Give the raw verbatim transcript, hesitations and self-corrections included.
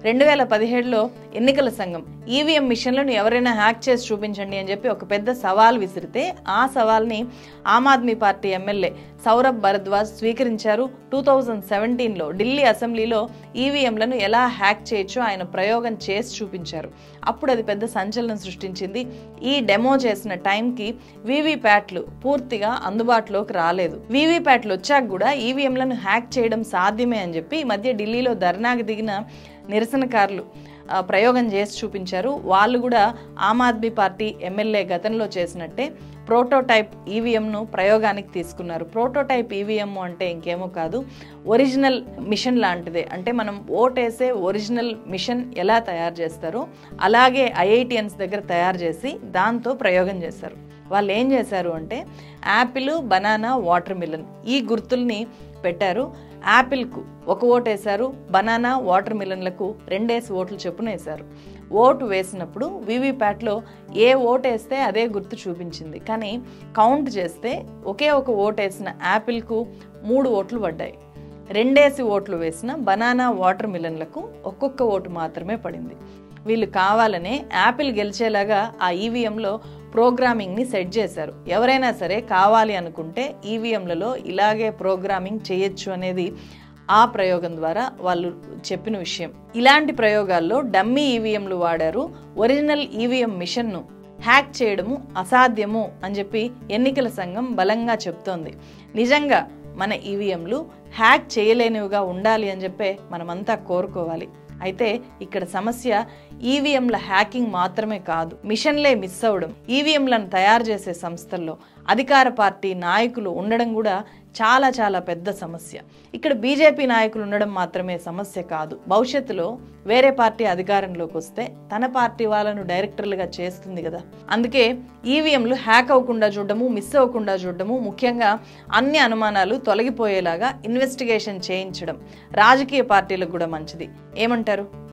రెండు వేల పదిహేడులో ఎన్నికల సంఘం ఈవీఎం మిషన్లను ఎవరైనా హ్యాక్ చేసి చూపించండి అని చెప్పి ఒక పెద్ద సవాల్ విసిరితే ఆ సవాల్ని ఆమ్ ఆద్మీ పార్టీ ఎమ్మెల్యే సౌరభ్ భరద్వాజ్ స్వీకరించారు. టూ థౌజండ్ సెవెంటీన్లో ఢిల్లీ అసెంబ్లీలో ఈవీఎంలను ఎలా హ్యాక్ చేయొచ్చో ఆయన ప్రయోగం చేసి చూపించారు. అప్పుడు అది పెద్ద సంచలనం సృష్టించింది. ఈ డెమో చేసిన టైంకి వీవీప్యాట్లు పూర్తిగా అందుబాటులోకి రాలేదు. వీవీప్యాట్లు వచ్చాక కూడా ఈవీఎంలను హ్యాక్ చేయడం సాధ్యమే అని చెప్పి ఈ మధ్య ఢిల్లీలో ధర్నాకు దిగిన నిరసనకారులు ప్రయోగం చేసి చూపించారు. వాళ్ళు కూడా ఆమ్ ఆద్మీ పార్టీ ఎమ్మెల్యే గతంలో చేసినట్టే ప్రోటోటైప్ ఈవీఎంను ప్రయోగానికి తీసుకున్నారు. ప్రోటోటైప్ ఈవీఎం అంటే ఇంకేమో కాదు, ఒరిజినల్ మిషన్ లాంటిదే. అంటే మనం ఓటేసే ఒరిజినల్ మిషన్ ఎలా తయారు చేస్తారో అలాగే ఐఐటిఎన్స్ దగ్గర తయారు చేసి దాంతో ప్రయోగం చేశారు. వాళ్ళు ఏం చేశారు అంటే యాపిల్, బనానా, వాటర్ మిలన్ ఈ గుర్తుల్ని పెట్టారు. యాపిల్కు ఒక ఓటు వేశారు, బనానా, వాటర్ మిలన్లకు రెండేసి ఓట్లు చొప్పున వేశారు. ఓటు వేసినప్పుడు వీవీప్యాట్లో ఏ ఓటు వేస్తే అదే గుర్తు చూపించింది. కానీ కౌంట్ చేస్తే ఒకే ఒక ఓటు వేసిన యాపిల్కు మూడు ఓట్లు పడ్డాయి. రెండేసి ఓట్లు వేసిన బనానా, వాటర్ మిలన్లకు ఒక్కొక్క ఓటు మాత్రమే పడింది. వీళ్ళు కావాలనే యాపిల్ గెలిచేలాగా ఆ ఈవీఎంలో ప్రోగ్రామింగ్ని సెట్ చేశారు. ఎవరైనా సరే కావాలి అనుకుంటే ఈవీఎంలలో ఇలాగే ప్రోగ్రామింగ్ చేయొచ్చు అనేది ఆ ప్రయోగం ద్వారా వాళ్ళు చెప్పిన విషయం. ఇలాంటి ప్రయోగాల్లో డమ్మీ ఈవీఎంలు వాడారు. ఒరిజినల్ ఈవీఎం మిషన్ను హ్యాక్ చేయడము అసాధ్యము అని చెప్పి ఎన్నికల సంఘం బలంగా చెప్తోంది. నిజంగా మన ఈవీఎంలు హ్యాక్ చేయలేనివిగా ఉండాలి అని చెప్పే మనమంతా కోరుకోవాలి. అయితే ఇక్కడ సమస్య ఈవీఎంల హ్యాకింగ్ మాత్రమే కాదు, మిషన్లే మిస్ అవ్వడం. ఈవీఎంలను తయారు చేసే సంస్థల్లో అధికార పార్టీ నాయకులు ఉండడం కూడా చాలా చాలా పెద్ద సమస్య. ఇక్కడ బీజేపీ నాయకులు ఉండడం మాత్రమే సమస్య కాదు. భవిష్యత్తులో వేరే పార్టీ అధికారంలోకి వస్తే తన పార్టీ వాళ్ళను డైరెక్టర్లుగా చేస్తుంది కదా. అందుకే ఈవీఎంలు హ్యాక్ అవ్వకుండా చూడడము, మిస్ అవ్వకుండా చూడడము, ముఖ్యంగా అన్ని అనుమానాలు తొలగిపోయేలాగా ఇన్వెస్టిగేషన్ చేయించడం రాజకీయ పార్టీలకు కూడా మంచిది. ఏమంటారు?